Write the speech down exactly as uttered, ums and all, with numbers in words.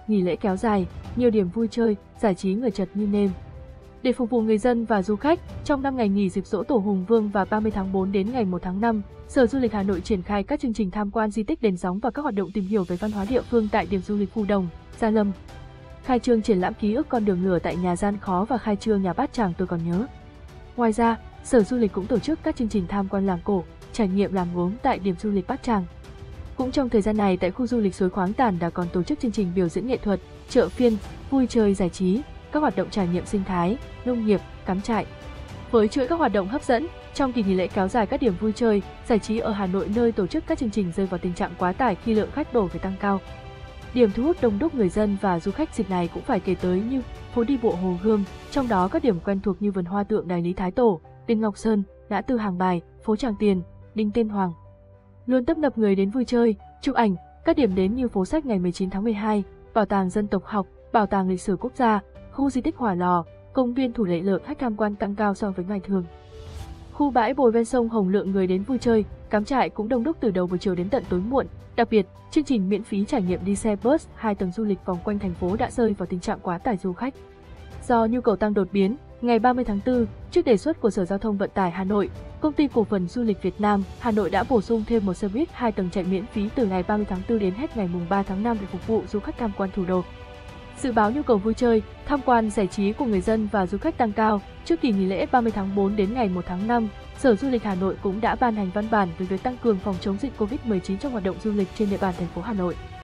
nghỉ lễ kéo dài, nhiều điểm vui chơi, giải trí người chật như nêm. Để phục vụ người dân và du khách, trong năm ngày nghỉ dịp Giỗ Tổ Hùng Vương và ba mươi tháng tư đến ngày một tháng năm, Sở Du lịch Hà Nội triển khai các chương trình tham quan di tích đền gióng và các hoạt động tìm hiểu về văn hóa địa phương tại điểm du lịch Phù Đồng, Gia Lâm. Khai trương triển lãm ký ức con đường lửa tại nhà Gian Khó và khai trương nhà Bát Tràng Tôi Còn Nhớ. Ngoài ra, Sở Du lịch cũng tổ chức các chương trình tham quan làng cổ, trải nghiệm làm gốm tại điểm du lịch Bát Tràng. Cũng trong thời gian này, tại khu du lịch Suối Khoáng Tản đã còn tổ chức chương trình biểu diễn nghệ thuật, chợ phiên, vui chơi giải trí, các hoạt động trải nghiệm sinh thái, nông nghiệp, cắm trại. Với chuỗi các hoạt động hấp dẫn, trong kỳ nghỉ lễ kéo dài, các điểm vui chơi, giải trí ở Hà Nội nơi tổ chức các chương trình rơi vào tình trạng quá tải khi lượng khách đổ về tăng cao. Điểm thu hút đông đúc người dân và du khách dịp này cũng phải kể tới như phố đi bộ Hồ Gươm, trong đó các điểm quen thuộc như vườn hoa tượng Đài Lý Thái Tổ, đền Ngọc Sơn, ngã tư Hàng Bài, phố Tràng Tiền, Đinh Tiên Hoàng. Luôn tấp nập người đến vui chơi, chụp ảnh, các điểm đến như phố sách ngày mười chín tháng mười hai, bảo tàng dân tộc học, bảo tàng lịch sử quốc gia, khu di tích Hỏa Lò, công viên Thủ Lệ lượng khách tham quan tăng cao so với ngày thường. Khu bãi bồi ven sông Hồng lượng người đến vui chơi, cắm trại cũng đông đúc từ đầu buổi chiều đến tận tối muộn. Đặc biệt, chương trình miễn phí trải nghiệm đi xe bus hai tầng du lịch vòng quanh thành phố đã rơi vào tình trạng quá tải du khách. Do nhu cầu tăng đột biến, ngày ba mươi tháng tư, trước đề xuất của Sở Giao thông Vận tải Hà Nội, Công ty Cổ phần Du lịch Việt Nam Hà Nội đã bổ sung thêm một xe buýt hai tầng chạy miễn phí từ ngày ba mươi tháng tư đến hết ngày ba tháng năm để phục vụ du khách tham quan thủ đô. Dự báo nhu cầu vui chơi, tham quan giải trí của người dân và du khách tăng cao, trước kỳ nghỉ lễ ba mươi tháng tư đến ngày một tháng năm, Sở Du lịch Hà Nội cũng đã ban hành văn bản về việc tăng cường phòng chống dịch Covid mười chín trong hoạt động du lịch trên địa bàn thành phố Hà Nội.